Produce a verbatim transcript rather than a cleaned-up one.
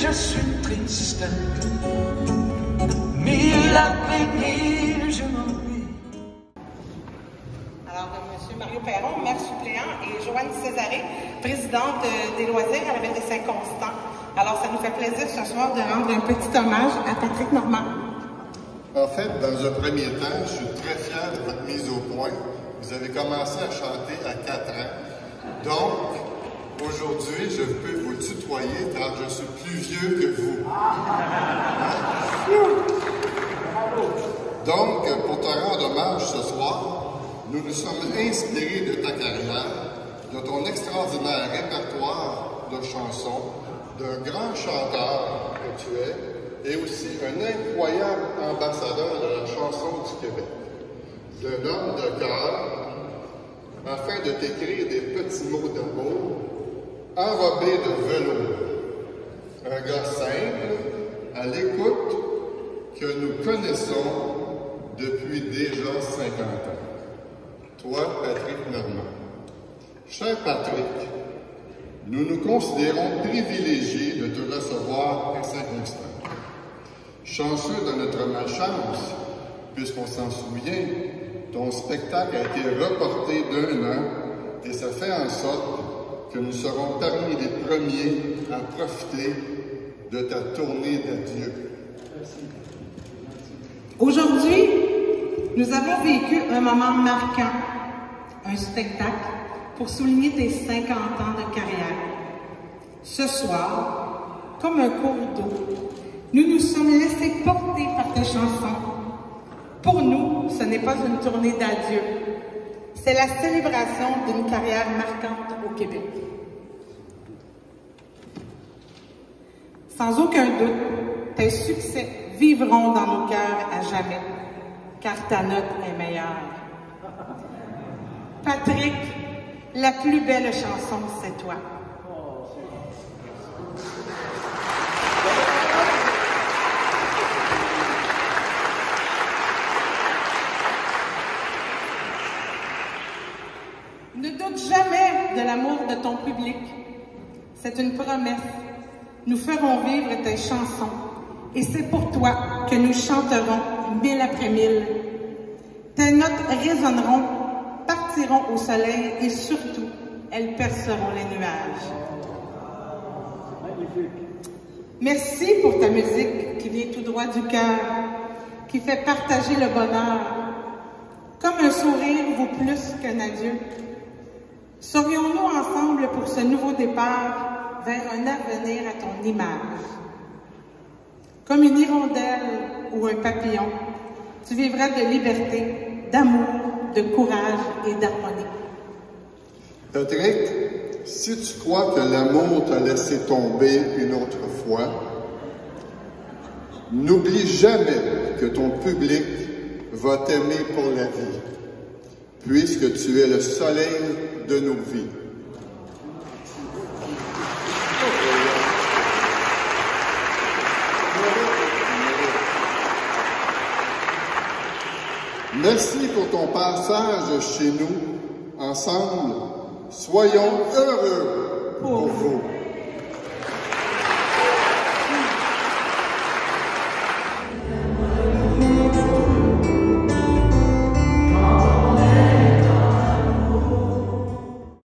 je suis triste, mille après mille, je m'ennuie. Alors, M. Mario Perron, maire suppléant, et Joanne Césaré, présidente des loisirs à la Ville de Saint-Constant. Alors, ça nous fait plaisir ce soir de rendre un petit hommage à Patrick Normand. En fait, dans un premier temps, je suis très fier de votre mise au point. Vous avez commencé à chanter à quatre ans. Donc, aujourd'hui, je peux vous tutoyer car je suis plus vieux que vous. Donc, pour te rendre hommage ce soir, nous nous sommes inspirés de ta carrière, de ton extraordinaire répertoire de chansons, d'un grand chanteur que tu es, et aussi un incroyable ambassadeur de la chanson du Québec, d'un homme de cœur, afin de t'écrire des petits mots d'amour, enrobés de velours. Un gars simple, à l'écoute, que nous connaissons depuis déjà cinquante ans. Toi, Patrick Normand. Cher Patrick, nous nous considérons privilégiés de te recevoir à Saint-Constant. Chanceux de notre malchance, puisqu'on s'en souvient, ton spectacle a été reporté d'un an et ça fait en sorte que nous serons parmi les premiers à profiter de ta tournée d'adieu. Aujourd'hui, nous avons vécu un moment marquant, un spectacle pour souligner tes cinquante ans de carrière. Ce soir, comme un cours d'eau, nous nous sommes laissés porter par tes chansons. Pour nous, ce n'est pas une tournée d'adieu, c'est la célébration d'une carrière marquante au Québec. Sans aucun doute, tes succès vivront dans nos cœurs à jamais, car ta note est meilleure. Patrick, la plus belle chanson, c'est toi. Ne doute jamais de l'amour de ton public. C'est une promesse. Nous ferons vivre tes chansons. Et c'est pour toi que nous chanterons mille après mille. Tes notes résonneront, partiront au soleil et surtout, elles perceront les nuages. Merci pour ta musique qui vient tout droit du cœur, qui fait partager le bonheur. Comme un sourire vaut plus qu'un adieu. Serions-nous ensemble pour ce nouveau départ vers un avenir à ton image? Comme une hirondelle ou un papillon, tu vivras de liberté, d'amour, de courage et d'harmonie. Patrick, si tu crois que l'amour t'a laissé tomber une autre fois, n'oublie jamais que ton public va t'aimer pour la vie, puisque tu es le soleil de nos vies. Merci pour ton passage chez nous. Ensemble, soyons heureux pour vous.